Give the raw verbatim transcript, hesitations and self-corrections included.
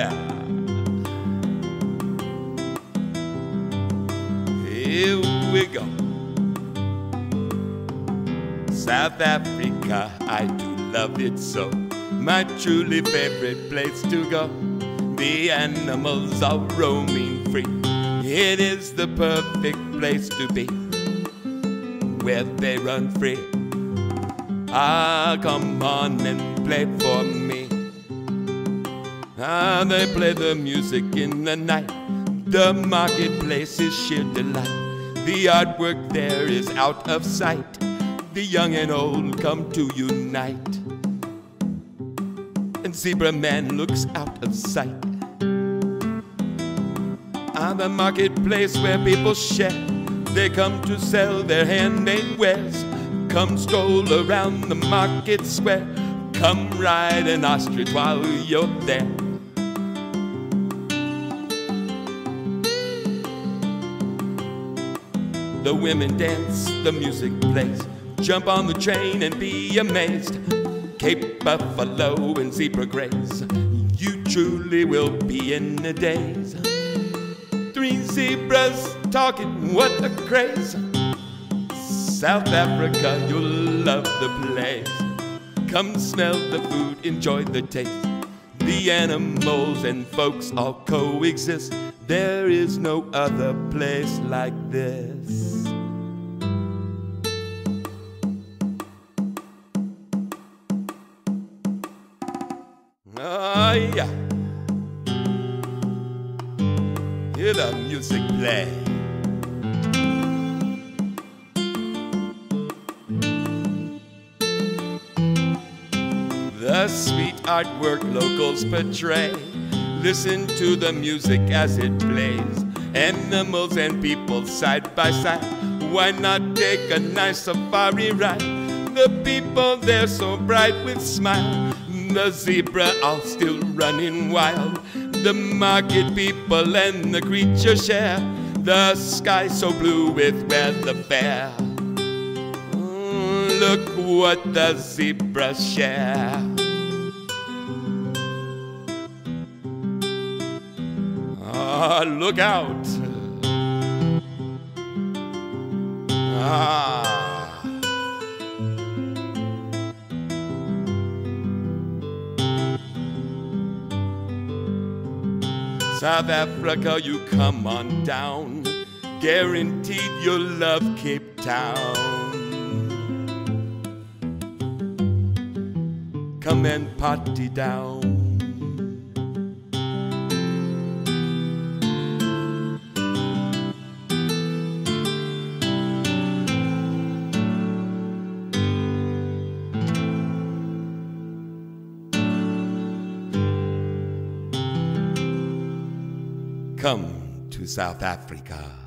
yeah. Here we go. South Africa, I do love it so. My truly favorite place to go. The animals are roaming free. It is the perfect place to be, where they run free. Ah, come on and play for me. Ah, they play the music in the night. The marketplace is sheer delight. The artwork there is out of sight. The young and old come to unite. And Zebra Man looks out of sight. Ah, the marketplace where people share. They come to sell their handmade wares. Come stroll around the market square. Come ride an ostrich while you're there. The women dance, the music plays. Jump on the train and be amazed. Cape buffalo and zebra graze. You truly will be in a daze. Three zebras talking, what a craze. South Africa, you'll love the place. Come smell the food, enjoy the taste. The animals and folks all coexist. There is no other place like this. Oh yeah. Hear the music play. The sweet artwork locals portray. Listen to the music as it plays. Animals and people side by side. Why not take a nice safari ride? The people there so bright with smile. The zebra all still running wild. The market people and the creature share. The sky so blue with weather fair. Mm, look what the zebras share. Ah, look out. Ah. South Africa, you come on down. Guaranteed you'll love Cape Town. Come and party down. Come to South Africa.